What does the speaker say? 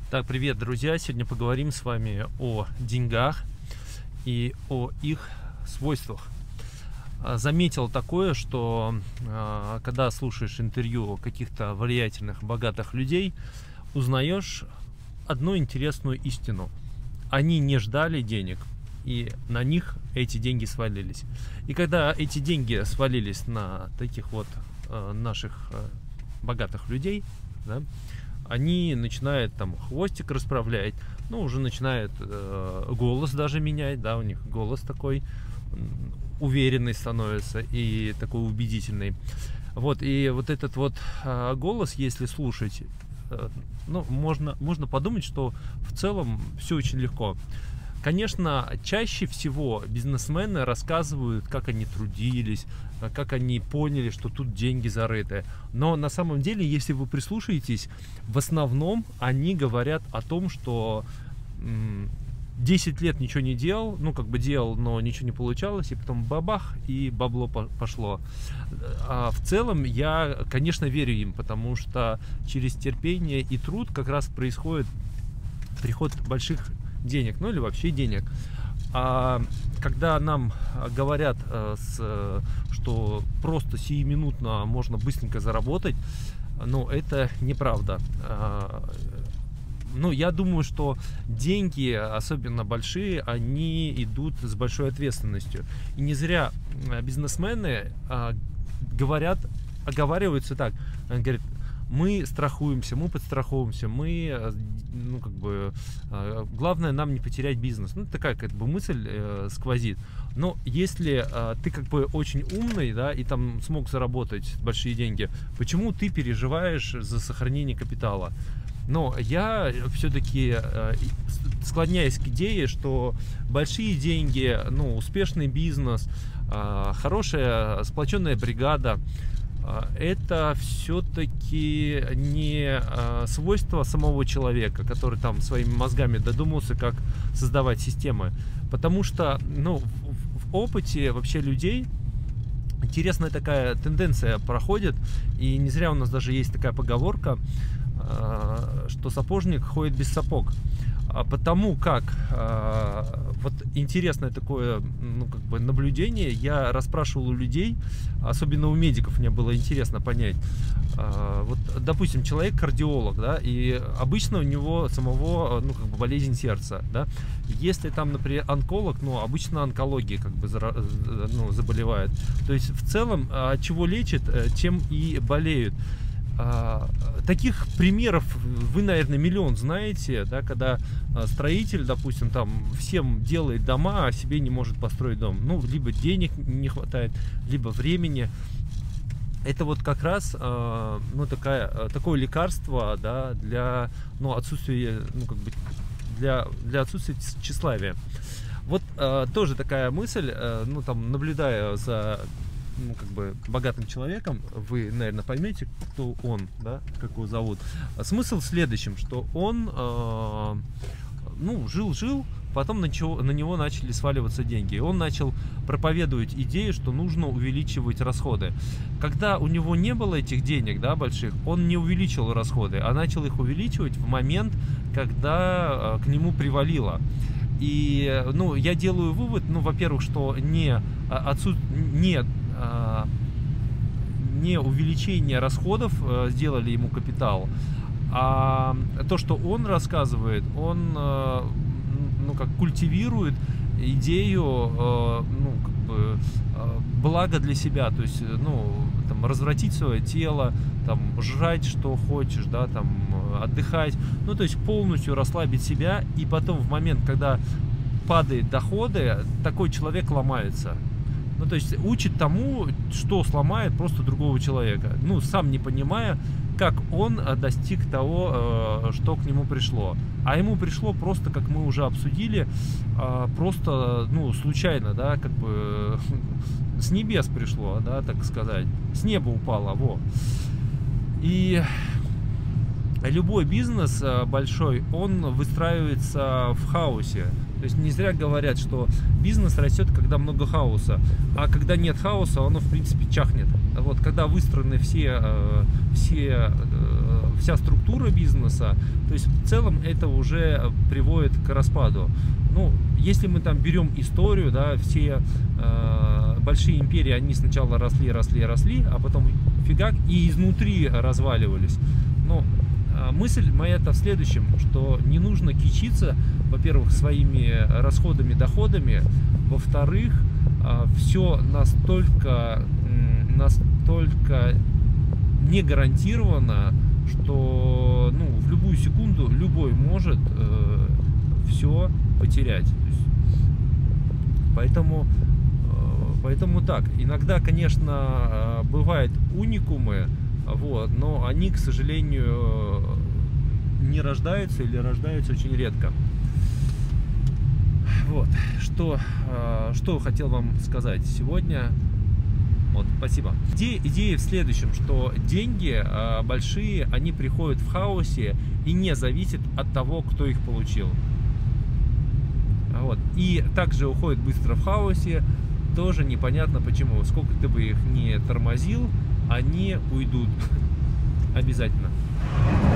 Так, привет, друзья! Сегодня поговорим с вами о деньгах и о их свойствах. Заметил такое, что когда слушаешь интервью каких-то влиятельных, богатых людей, узнаешь одну интересную истину. Они не ждали денег, и на них эти деньги свалились. И когда эти деньги свалились на таких вот наших богатых людей, да, они начинают там хвостик расправлять, ну, уже начинают голос даже менять, да, у них голос такой уверенный становится и такой убедительный. Вот, и вот этот вот голос, если слушать, ну, можно подумать, что в целом все очень легко. Конечно, чаще всего бизнесмены рассказывают, как они трудились, как они поняли, что тут деньги зарыты. Но на самом деле, если вы прислушаетесь, в основном они говорят о том, что 10 лет ничего не делал, ну как бы делал, но ничего не получалось, и потом бабах, и бабло пошло. А в целом я, конечно, верю им, потому что через терпение и труд как раз происходит приход больших денег, ну или вообще денег. А когда нам говорят, что просто сиюминутно можно быстренько заработать, ну это неправда. Ну, я думаю, что деньги, особенно большие, они идут с большой ответственностью. И не зря бизнесмены оговариваются так, они говорят: мы страхуемся, мы подстраховываемся, мы, ну, как бы, главное нам не потерять бизнес. Ну, такая, как бы, мысль сквозит. Но если ты, как бы, очень умный, да, и там смог заработать большие деньги, почему ты переживаешь за сохранение капитала? Но я все-таки склоняюсь к идее, что большие деньги, ну, успешный бизнес, хорошая сплоченная бригада — это все-таки не свойство самого человека, который там своими мозгами додумался, как создавать системы. Потому что, ну, в опыте вообще людей интересная такая тенденция проходит. И не зря у нас даже есть такая поговорка, что сапожник ходит без сапог. Потому как вот интересное такое, ну, как бы, наблюдение, я расспрашивал у людей, особенно у медиков, мне было интересно понять. Вот, допустим, человек кардиолог, да, и обычно у него самого, ну, как бы, болезнь сердца, да. Если там, например, онколог, ну, обычно онкология, как бы, ну, заболевает. То есть в целом, от чего лечат, тем и болеют. Таких примеров вы, наверное, миллион знаете, да, когда строитель, допустим, там всем делает дома, а себе не может построить дом. Ну, либо денег не хватает, либо времени. Это вот как раз, ну, такое лекарство, да, для, ну, отсутствия, ну, как бы, для отсутствия тщеславия. Вот тоже такая мысль, ну, там, наблюдая за, ну, как бы, богатым человеком, вы, наверное, поймете, кто он, да, как его зовут. Смысл в следующем, что он, ну, жил, потом на него начали сваливаться деньги. И он начал проповедовать идею, что нужно увеличивать расходы. Когда у него не было этих денег, да, больших, он не увеличил расходы, а начал их увеличивать в момент, когда к нему привалило. И, ну, я делаю вывод, ну, во-первых, что не увеличение расходов сделали ему капитал, а то, что он рассказывает, он, ну, как культивирует идею, ну, как бы, блага для себя, то есть, ну, там, развратить свое тело, там, жрать что хочешь, да, там, отдыхать, ну, то есть полностью расслабить себя, и потом в момент, когда падают доходы, такой человек ломается. Ну, то есть учит тому, что сломает просто другого человека, ну, сам не понимая, как он достиг того, что к нему пришло. А ему пришло просто, как мы уже обсудили, просто, ну, случайно, да, как бы с небес пришло, да, так сказать, с неба упало, во. И любой бизнес большой, он выстраивается в хаосе. То есть не зря говорят, что бизнес растет, когда много хаоса, а когда нет хаоса, оно, в принципе, чахнет. Вот когда выстроены все вся структура бизнеса, то есть в целом это уже приводит к распаду. Ну, если мы там берем историю, да, все большие империи, они сначала росли, а потом фигак и изнутри разваливались. Но мысль моя-то в следующем, что не нужно кичиться, во-первых, своими расходами, доходами, во-вторых, все настолько не гарантировано, что в любую секунду любой может все потерять. Поэтому так. Иногда, конечно, бывают уникумы, но они, к сожалению, не рождаются или рождаются очень редко. Вот, что хотел вам сказать сегодня. Вот, спасибо. Идея в следующем, что деньги большие, они приходят в хаосе и не зависят от того, кто их получил. Вот. И также уходят быстро в хаосе, тоже непонятно почему. Сколько ты бы их не тормозил, они уйдут обязательно.